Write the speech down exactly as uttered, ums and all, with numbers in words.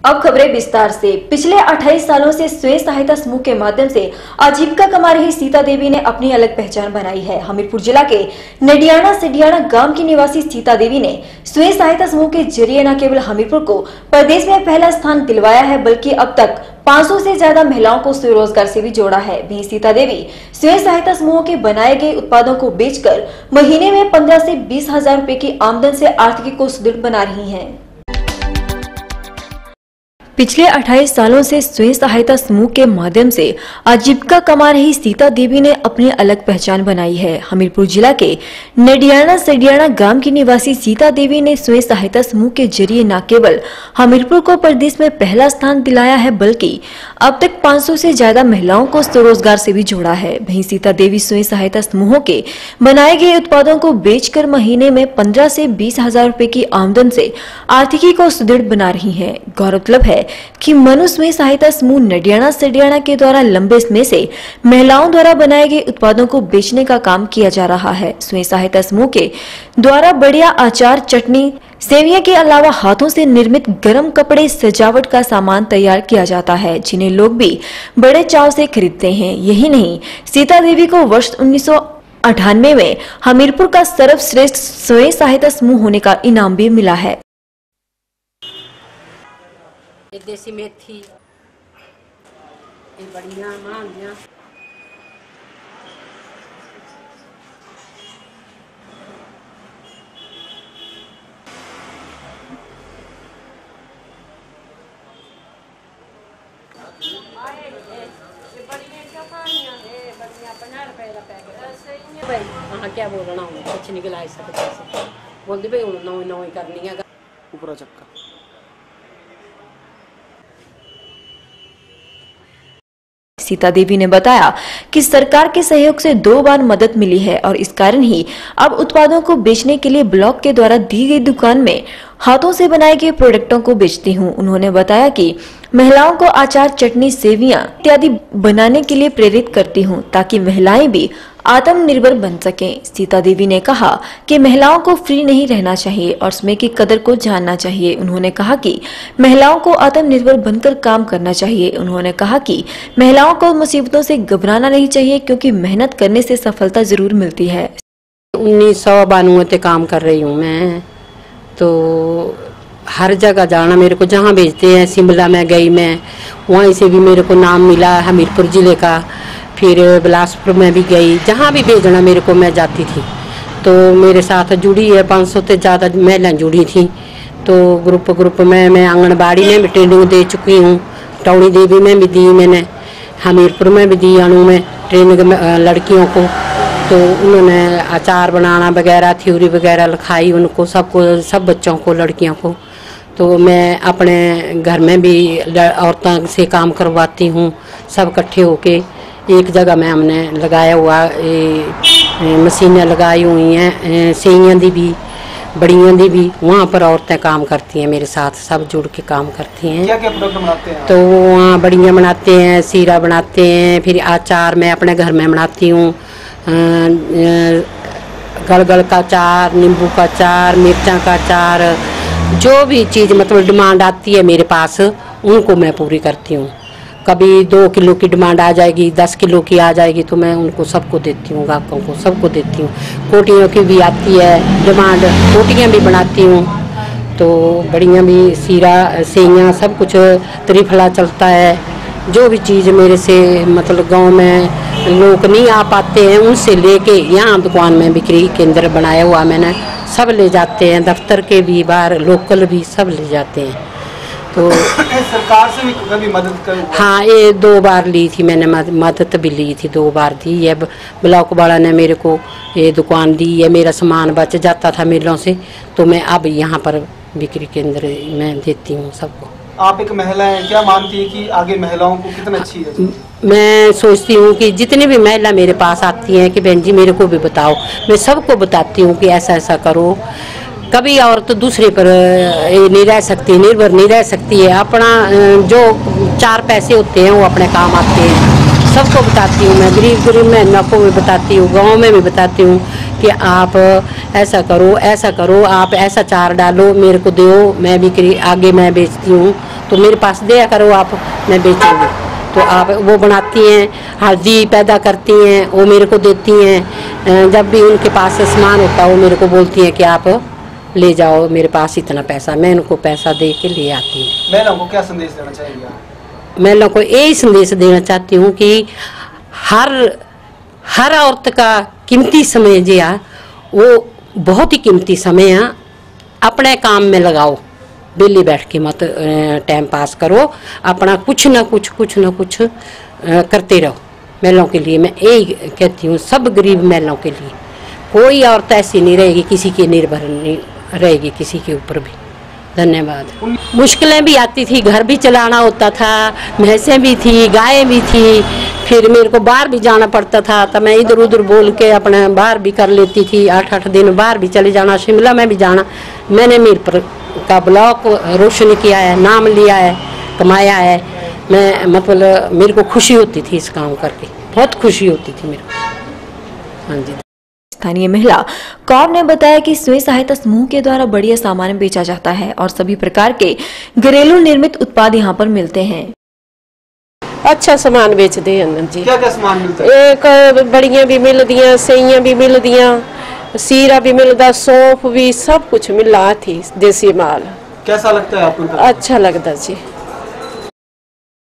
अब खबरें विस्तार से। पिछले अट्ठाईस सालों से स्वयं सहायता समूह के माध्यम से आजीविका कमा रही सीता देवी ने अपनी अलग पहचान बनाई है। हमीरपुर जिला के नडियाना सिडियाना गांव की निवासी सीता देवी ने स्वयं सहायता समूह के जरिए न केवल हमीरपुर को प्रदेश में पहला स्थान दिलवाया है, बल्कि अब तक पाँच सौ से ज्यादा महिलाओं को स्वरोजगार से भी जोड़ा है। वहीं सीता देवी स्वयं सहायता समूह के बनाए गए उत्पादों को बेचकर महीने में पंद्रह से बीस हजार रूपए की आमदन से आर्थिकी को सुदृढ़ बना रही है। पिछले अट्ठाईस सालों से स्वयं सहायता समूह के माध्यम से आजीविका कमा रही सीता देवी ने अपनी अलग पहचान बनाई है। हमीरपुर जिला के नडियाना सिडियाना गांव की निवासी सीता देवी ने स्वयं सहायता समूह के जरिए न केवल हमीरपुर को प्रदेश में पहला स्थान दिलाया है, बल्कि अब तक पाँच सौ से ज्यादा महिलाओं को स्वरोजगार से भी जोड़ा है। वहीं सीता देवी स्वयं सहायता समूहों के बनाए गए उत्पादों को बेचकर महीने में पंद्रह से बीस हजार रूपए की आमदन से आर्थिकी को सुदृढ़ बना रही है। गौरतलब है कि मनु स्वयं सहायता समूह नडियाना सिडियाना के द्वारा लंबे समय से महिलाओं द्वारा बनाए गए उत्पादों को बेचने का काम किया जा रहा है। स्वयं सहायता समूह के द्वारा बढ़िया अचार, चटनी, सेवियां के अलावा हाथों से निर्मित गर्म कपड़े, सजावट का सामान तैयार किया जाता है, जिन्हें लोग भी बड़े चाव से खरीदते हैं। यही नहीं, सीता देवी को वर्ष उन्नीस सौ अठानवे में हमीरपुर का सर्वश्रेष्ठ स्वयं सहायता समूह होने का इनाम भी मिला है। देसी मेथी ये बढ़िया बनांदियां हाँ क्या बोलना हूँ कुछ नहीं गिलाई सकते बोलते भाई हूँ नौ नौ करनी है ऊपर चक्का। सीता देवी ने बताया कि सरकार के सहयोग से दो बार मदद मिली है और इस कारण ही अब उत्पादों को बेचने के लिए ब्लॉक के द्वारा दी गई दुकान में हाथों से बनाए गए प्रोडक्टों को बेचती हूं। उन्होंने बताया कि महिलाओं को अचार, चटनी, सेवियां इत्यादि बनाने के लिए प्रेरित करती हूं ताकि महिलाएं भी आत्मनिर्भर बन सकें। सीता देवी ने कहा कि महिलाओं को फ्री नहीं रहना चाहिए और समय की कदर को जानना चाहिए। उन्होंने कहा कि महिलाओं को आत्मनिर्भर बनकर काम करना चाहिए। उन्होंने कहा कि महिलाओं को मुसीबतों से घबराना नहीं चाहिए, क्योंकि मेहनत करने से सफलता जरूर मिलती है। उन्नीस सौ बानवे से काम कर रही हूँ मैं, तो हर जगह जाना मेरे को, जहाँ भेजते हैं शिमला में गई मैं, वहीं से भी मेरे को नाम मिला हमीरपुर जिले का। फिर बिलासपुर में भी गई, जहाँ भी भेजना मेरे को मैं जाती थी। तो मेरे साथ जुड़ी है पाँच सौ से ज़्यादा महिलाएं जुड़ी थी। तो ग्रुप ग्रुप में मैं आंगनबाड़ी में भी ट्रेनिंग दे चुकी हूँ, टौड़ी देवी में भी दी मैंने, हमीरपुर में भी दी अणु में ट्रेनिंग लड़कियों को। तो उन्होंने अचार बनाना वगैरह थ्योरी वगैरह लिखाई उनको, सबको, सब बच्चों को, लड़कियों को। तो मैं अपने घर में भी औरतों से काम करवाती हूँ, सब इकट्ठे होके एक जगह में हमने लगाया हुआ, मशीनें लगाई हुई हैं, सेइयां दी भी, बड़ियां दी भी, वहाँ पर औरतें काम करती हैं मेरे साथ, सब जुड़ के काम करती हैं। क्या क्या प्रोडक्ट बनाते हैं? तो वहाँ बड़ियां बनाते हैं, सीरा बनाते हैं, फिर अचार मैं अपने घर में बनाती हूँ, गलगल का अचार, नींबू का अचार, मिर्चा का अचार, जो भी चीज़ मतलब डिमांड आती है मेरे पास उनको मैं पूरी करती हूँ। कभी दो किलो की डिमांड आ जाएगी, दस किलो की आ जाएगी, तो मैं उनको सबको देती हूँ, ग्राहकों को सबको देती हूँ। कोटियों की भी आती है डिमांड, कोटियाँ भी बनाती हूँ। तो बढ़िया भी सीरा, सेइयां, सब कुछ त्रिफला चलता है। जो भी चीज़ मेरे से मतलब गांव में लोग नहीं आ पाते हैं, उनसे लेके यहाँ दुकान में बिक्री केंद्र बनाया हुआ मैंने, सब ले जाते हैं, दफ्तर के भी, बाहर लोकल भी, सब ले जाते हैं। तो सरकार से भी कभी मदद कर? हाँ, ये दो बार ली थी मैंने, मदद भी ली थी, दो बार दी है। ब्लॉक वाला ने मेरे को ये दुकान दी है, मेरा सामान बच जाता था मिलों से, तो मैं अब यहाँ पर बिक्री केंद्र में देती हूँ सबको। आप एक महिला हैं, क्या मानती है कि आगे महिलाओं को कितना अच्छी है? मैं सोचती हूँ कि जितनी भी महिला मेरे पास आती हैं कि बहन जी मेरे को भी बताओ, मैं सबको बताती हूँ कि ऐसा ऐसा करो। कभी औरत तो दूसरे पर नहीं रह सकती, निर्भर नहीं रह सकती है। अपना जो चार पैसे होते हैं वो अपने काम आते हैं। सबको बताती हूँ मैं, गरीब गरीब महिलाओं को भी बताती हूँ, गाँव में भी बताती हूँ कि आप ऐसा करो, ऐसा करो, आप ऐसा चार डालो, मेरे को दो, मैं भी आगे मैं बेचती हूँ, तो मेरे पास दिया करो आप, मैं बेचूंगी। तो आप वो बनाती हैं, हल्दी पैदा करती हैं, वो मेरे को देती हैं। जब भी उनके पास सामान होता है वो मेरे को बोलती हैं कि आप ले जाओ, मेरे पास इतना पैसा, मैं उनको पैसा दे के ले आती हूँ। महिलाओं को क्या संदेश देना चाहेंगे आप? महिलाओं को यही संदेश देना चाहती हूँ कि हर हर औरत का कीमती समय जो है वो बहुत ही कीमती समय है, अपने काम में लगाओ, बेली बैठ के मत टाइम पास करो, अपना कुछ ना कुछ कुछ ना कुछ करते रहो। महिलाओं के लिए मैं यही कहती हूँ, सब गरीब महिलाओं के लिए, कोई औरत ऐसी नहीं रहेगी किसी के निर्भर नहीं रहेगी किसी के ऊपर भी। धन्यवाद। मुश्किलें भी आती थी, घर भी चलाना होता था, भैंसें भी थी, गायें भी थी, फिर मेरे को बाहर भी जाना पड़ता था, तो मैं इधर उधर बोल के अपने बाहर भी कर लेती थी, आठ आठ दिन बाहर भी चले जाना, शिमला में भी जाना। मैंने मीरपुर का ब्लॉक रोशन किया है, नाम लिया है, कमाया है। मैं मतलब मेरे को खुशी होती थी इस काम करके, बहुत खुशी होती थी मेरे को। हाँ जी। स्थानीय महिला कौर ने बताया कि स्वयं सहायता समूह के द्वारा बढ़िया सामान बेचा जाता है और सभी प्रकार के घरेलू निर्मित उत्पाद यहाँ पर मिलते हैं। अच्छा सामान बेचते हैं जी। क्या क्या सामान मिलता है? एक बड़ियां भी मिलदियां, सइयां भी मिलदियां, सीरा भी मिलता, सौंफ भी, सब कुछ मिला थी, देसी माल। कैसा लगता है आपको? अच्छा लगता जी।